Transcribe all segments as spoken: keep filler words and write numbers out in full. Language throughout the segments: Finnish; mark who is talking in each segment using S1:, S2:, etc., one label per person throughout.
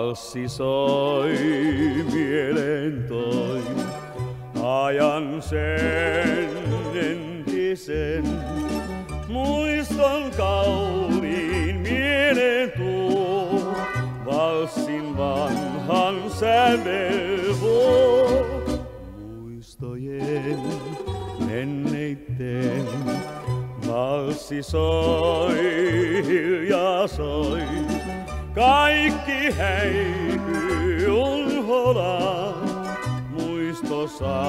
S1: Valssi soi, mieleen toi, ajan sen entisen. Muiston kauniin mieleen tuo, valssin vanhan sävel vuo. Muistojen menneitten valssi soi, hiljaa soi. Kaikki häipyy unholaan, muisto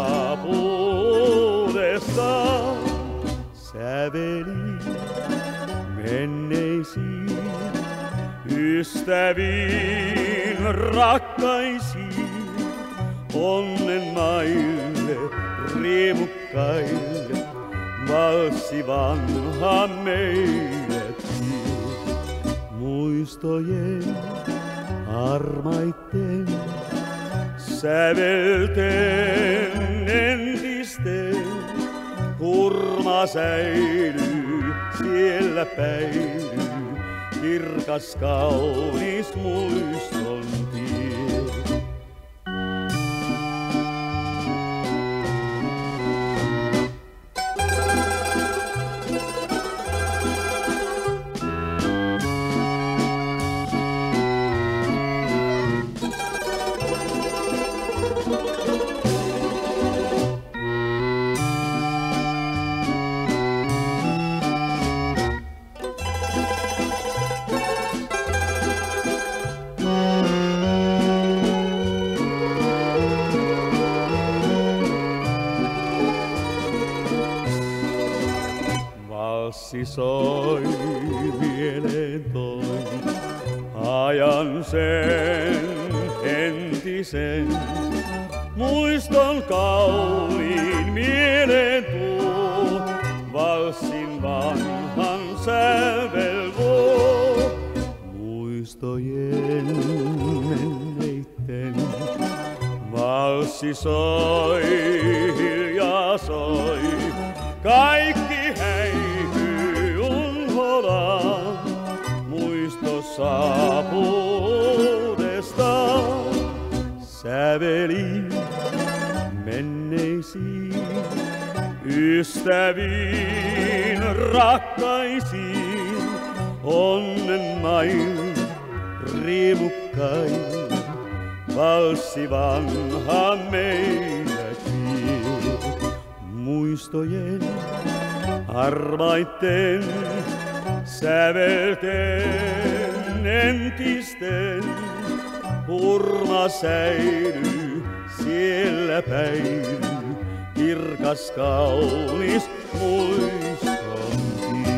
S1: saapuudesta. Säveli menneisiin, ystäviin, rakkaisiin, onnen maille, riemukkaille, valssi vanha meille vie. Muistojen armaitten, sävelten entisten, hurma säilyy, siellä päilyy, kirkas kaunis muiston tie. Valssi soi, mieleen toi, ajan sen entisen. Muiston kauniin mieleen tuo, valssin vanhan sävel vuo. Muistojen menneitten valssi soi, hiljaa soi. Kaikki häipyy unholaan, muisto saapuudesta. Säveli menneisiin, ystäviin, rakkaisiin, onnen maille, riemukkaille, valssi vanha meille vie. Muistojen armaitten, sävelten entisten, hurma säilyy, siellä päilyy, kirkas kaunis muiston tie.